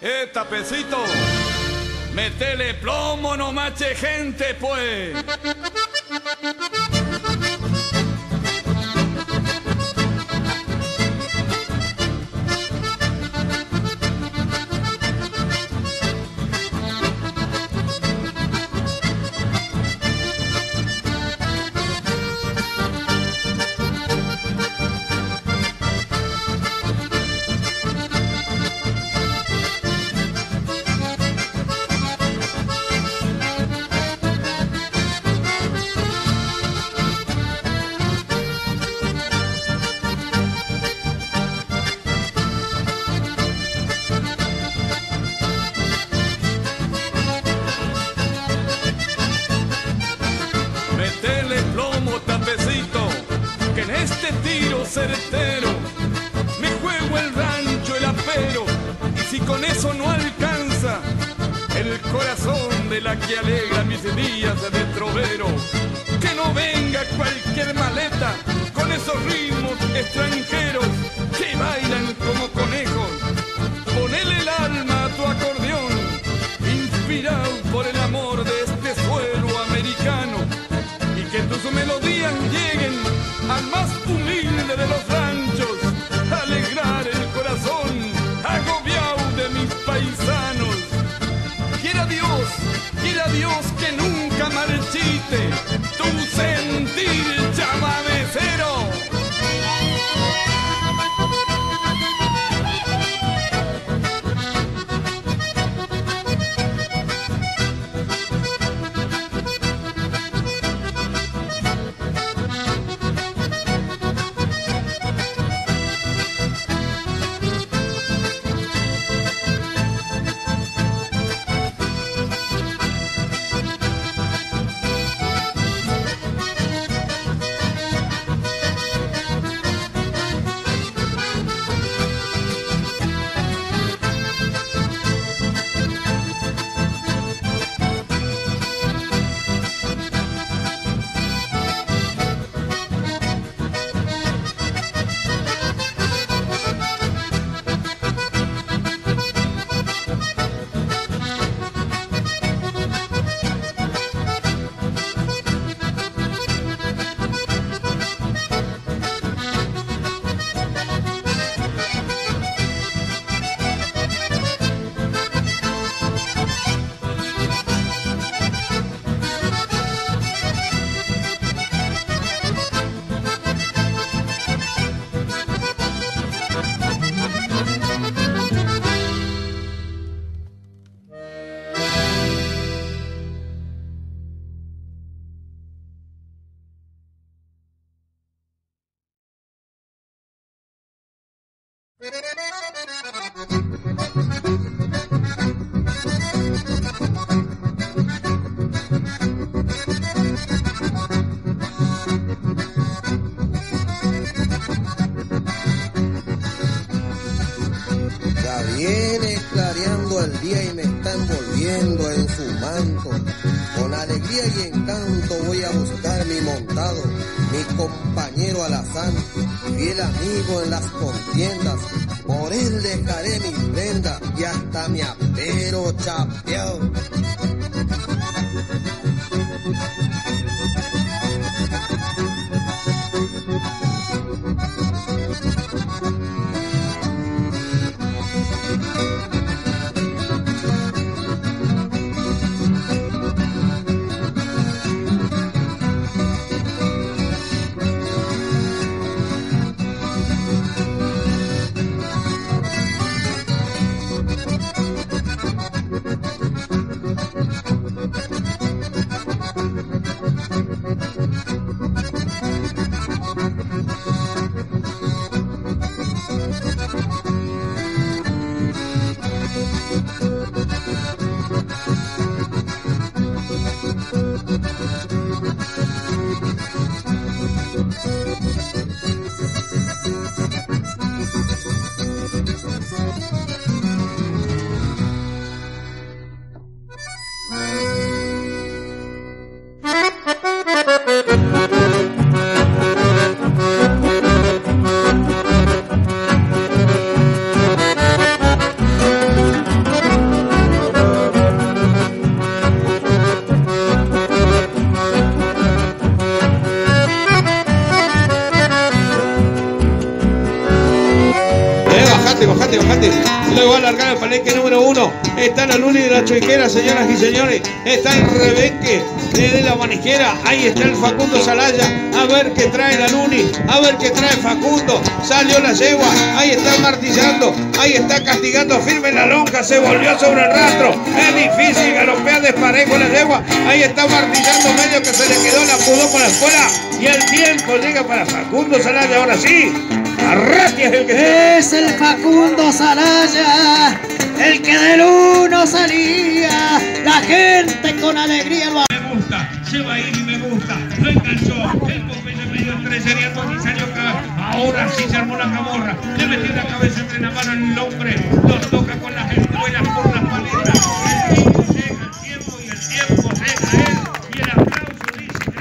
Tapecito, metele plomo, no mache gente, pues. Certero, me juego el rancho, el apero, y si con eso no alcanza, el corazón de la que alegra mis días de trovero, que no venga cualquier maleta con esos ritmos extranjeros que bailan como conejos. Ponele el alma a tu acordeón, inspirado por el amor de este suelo americano, y que tus melodías lleguen al más humilde de los ranchos, alegrar el corazón agobiado de mis paisanos. Quiera Dios que nunca marchite tu sentir chamamecero. Ya viene clareando el día y me está envolviendo en su manto. Con alegría y encanto voy a buscar mi montado, mi compañero alazán, fiel amigo en las contiendas. Por él dejaré mi prenda y hasta mi apero chapeado. palenque número 1. Está la Luli de la Choiquera, señoras y señores. Está el Rebenque de la Manijera. Ahí está el Facundo Salaya. A ver qué trae la Luli. A ver qué trae Facundo. Salió la yegua. Ahí está martillando. Ahí está castigando firme la lonja. Se volvió sobre el rastro. Es difícil galopear desparejo la yegua. Ahí está martillando medio que se le quedó la pudó con la escuela. Y el tiempo llega para Facundo Salaya. Ahora sí. Arratia es el que... Es el Facundo Salaya, el que del 1 salía, la gente con alegría lo... Me gusta, se va a ir y me gusta, lo enganchó, el Pompeyo medio entre seriatos y salió acá, ahora sí se armó la camorra, le metió la cabeza entre la mano en el hombre, lo toca con las espuelas por las paletas, el tiempo llega el tiempo y el tiempo llega él, y el aplauso dice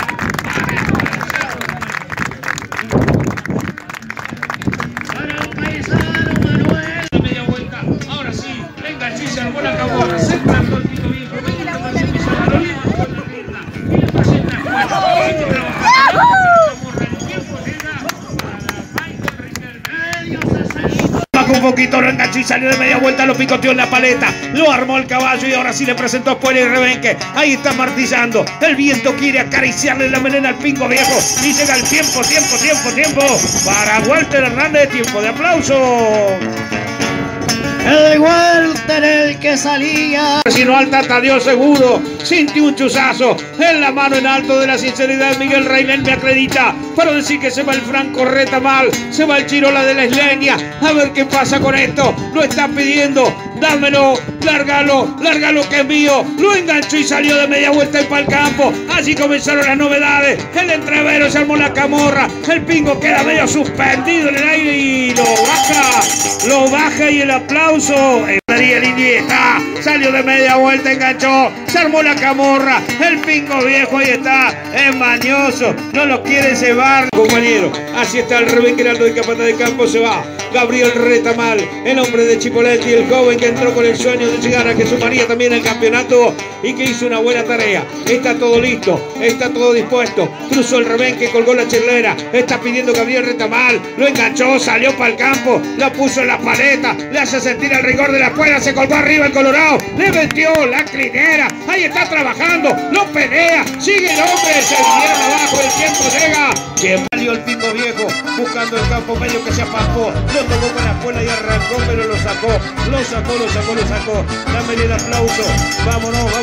se armó la camorra, se plantó el Tito Viejo, medio que más se pisó la lolita con la rienda, y le pasé en la escuela, hay que trabajar la camorra, el tiempo llega para Michael Riquelme. Bajó un poquito, lo enganchó y salió de media vuelta, lo picoteó en la paleta, lo armó el caballo y ahora sí le presentó Spoiler y Rebenque. Ahí está martillando, el viento quiere acariciarle la melena al Pingo Viejo y llega el tiempo para Walter Hernández, tiempo de aplauso. El Walter el que salía. Si no alta Tadeo seguro, sintió un chuzazo en la mano en alto de la sinceridad. Miguel Reynel me acredita para decir que se va el Franco Retamal, se va el Chirola de la Isleña. A ver qué pasa con esto, lo está pidiendo, dámelo, lárgalo que es mío. Lo enganchó y salió de media vuelta y para el campo. Así comenzaron las novedades, el entrevero se armó la camorra, el Pingo queda medio suspendido en el aire y lo baja y el aplauso. Ariel Iniesta salió de media vuelta, enganchó, se armó la camorra, el Pingo Viejo ahí está, es mañoso, no lo quiere llevar, compañero. Así está el Rebenque Heraldo de Capata de Campo, se va Gabriel Retamal, el hombre de Chipoletti, el joven que entró con el sueño de llegar a que sumaría también el campeonato y que hizo una buena tarea. Está todo listo, está todo dispuesto, cruzó el Rebenque, colgó la chirlera, está pidiendo Gabriel Retamal, lo enganchó, salió para el campo, la puso en la paleta, le hace sentir el rigor de la cuerda, se colgó arriba el Colorado, le metió la clinera, ahí está trabajando, lo pelea, sigue el hombre, se vinieron abajo, el tiempo llega, que salió el Pingo Viejo, buscando el campo medio que se apagó, lo tomó con la espuela y arrancó, pero lo sacó, dame el aplauso, vámonos,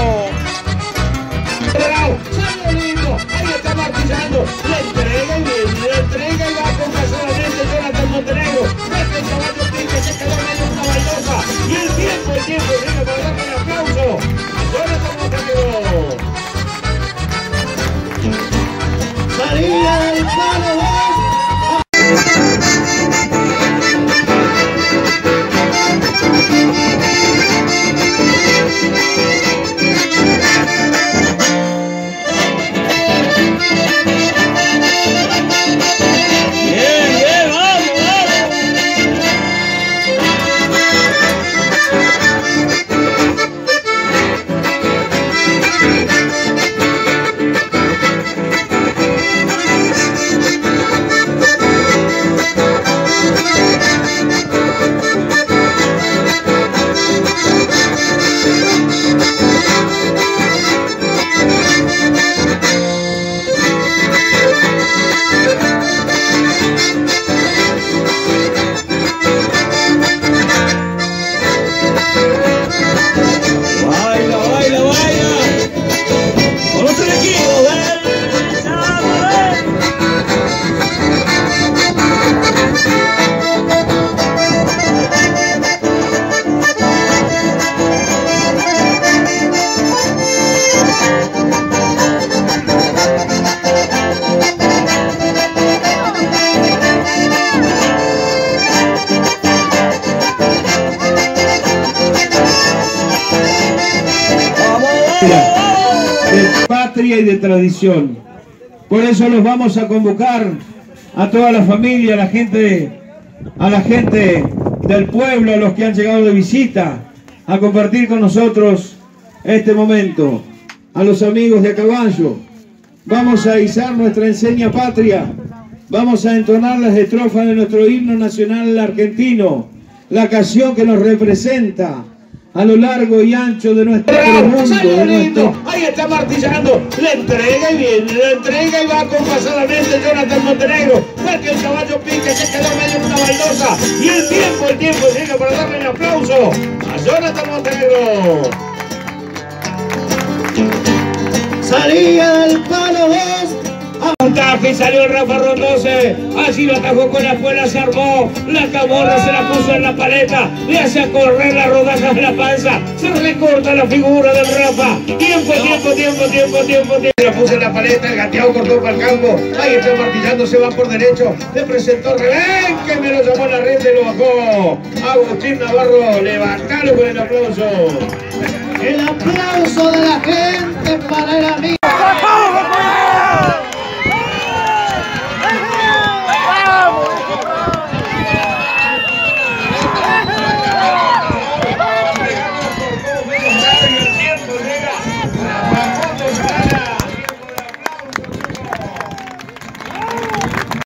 salió lindo, ahí está martillando, le entrega y va con solamente Jonathan Montenegro, este caballo que se quedó medio una bailosa, y el tiempo llega para darle el aplauso a Jonathan Montenegro. Salía del palo. De patria y de tradición. Por eso los vamos a convocar a toda la familia, a la gente del pueblo, a los que han llegado de visita, a compartir con nosotros este momento. A los amigos de a caballo, vamos a izar nuestra enseña patria, vamos a entonar las estrofas de nuestro himno nacional argentino. la canción que nos representa a lo largo y ancho de nuestro mundo. Salió lindo, ahí está martillando, le entrega y viene, le entrega y va acompasadamente Jonathan Montenegro, porque el caballo pique, se quedó medio en una baldosa, y el tiempo llega para darle el aplauso a Jonathan Montenegro. Salía del palo 2. Montaje y salió Rafa Rondose, allí lo atajó con la espuela, se armó, la camorra se la puso en la paleta, le hace a correr las rodajas de la panza, se recorta la figura del Rafa, tiempo, la puso en la paleta, el gateado cortó para el campo, ahí está martillando, se va por derecho, le presentó Revén, que me lo llamó la red y lo bajó, Agustín Navarro, levantalo con el aplauso. El aplauso de la gente